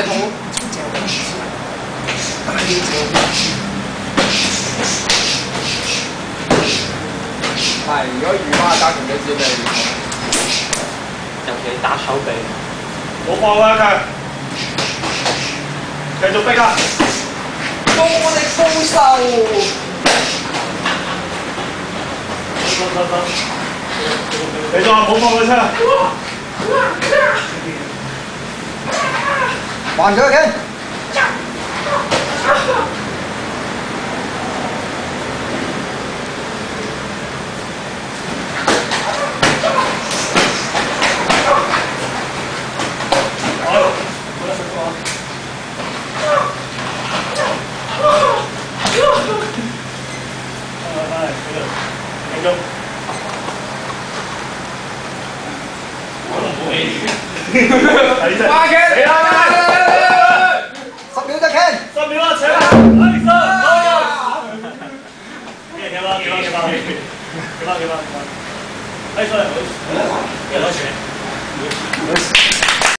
大頭係，如果魚花加強咗只俾你， 尤其打手臂， 冇放啦佢，繼續逼啊！ 高力高手， 走，你仲話冇放佢出？ 還咗佢。 花嘅，嚟啦 ！10秒就 can。 10秒啦，請啦，嚟上，幾多？哎，sorry，一攞錢。